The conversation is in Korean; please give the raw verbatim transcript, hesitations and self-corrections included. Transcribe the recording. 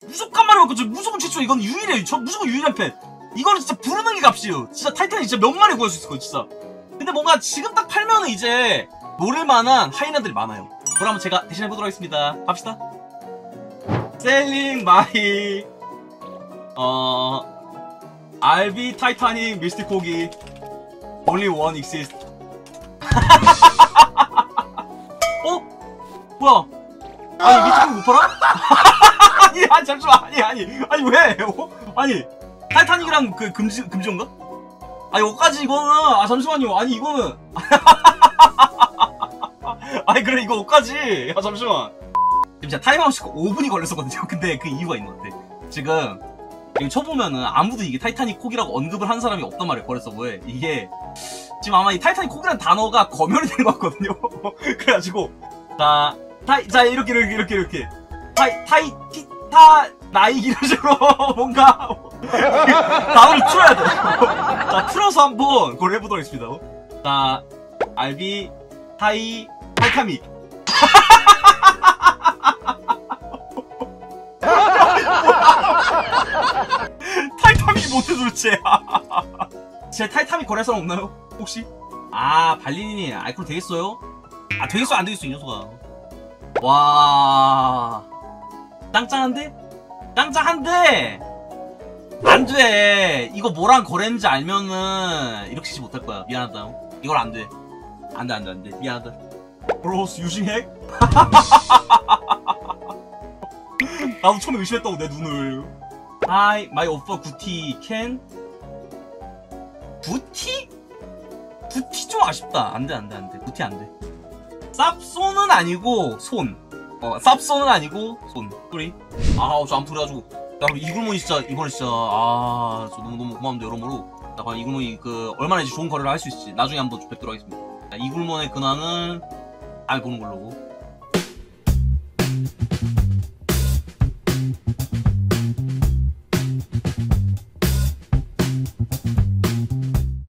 무조건 말이 맞고 저 무조건 최초. 이건 유일해요. 저 무조건 유일한 팬. 이거는 진짜 부르는 게 값이에요. 진짜 타이탄이 진짜 몇 마리 구할 수 있을 거예요 진짜. 근데 뭔가 지금 딱 팔면은 이제 노릴만한 하이나들이 많아요. 그럼 한번 제가 대신해 보도록 하겠습니다. 갑시다. 셀링 마이 어 알비 타이타닉 미스틱 코기 only one exist. 어? 뭐야? 아니 미스틱 코기 못 팔아? 아니 아니 잠시만 아니 아니 아니 왜? 어? 아니 타이타닉이랑 그 금지 금지인가? 아니 여기까지 이거는 아 잠시만요. 아니 이거는 아니 그래 이거 여기까지. 아 잠시만. 지금 제가 타임아웃이 오 분이 걸렸었거든요. 근데 그 이유가 있는 것 같아. 지금 여기 쳐보면은 아무도 이게 타이타닉 콕이라고 언급을 한 사람이 없단 말이에요. 거래서 뭐해 이게 지금 아마 이 타이타닉 콕이라는 단어가 검열이 된 것 같거든요. 그래가지고 자 타이 자 이렇게 이렇게 이렇게 이렇게 타이 타이 티타 나이기 이런 식으로 뭔가 단어를 틀어야 돼. 자 틀어서 한번 그걸 해보도록 하겠습니다. 자 알비 타이 타이카미. 타이타미 못해 도대체. 제 타이타미 거래할 사람 없나요? 혹시? 아 발리니 아이콘 되겠어요? 아 되겠어 안 되겠어 이 녀석아. 와 짱짱한데? 짱짱한데 안돼. 이거 뭐랑 거래했는지 알면은 이렇게 치지 못할 거야. 미안하다. 이걸 안돼 안돼 안돼 안돼 미안하다. 브로스 유징 핵? 나도 처음에 의심했다고 내 눈을. 하이 마이 오빠 구티 캔? 구티? 구티 좀 아쉽다. 안돼 안돼 안돼 구티 안돼. 쌉소는 아니고 손. 어 쌉소는 아니고 손. 소리. 아우 저 아무튼 그래가지고 나 이글몬이 진짜 이번에 진짜 아 저 너무 너무 고마운데 여러모로 나 과연 이글몬이 그 얼마나 이제 좋은 거래를 할 수 있을지 나중에 한번 뵙도록 하겠습니다. 자, 이글몬의 근황은 다음에 보는 걸로.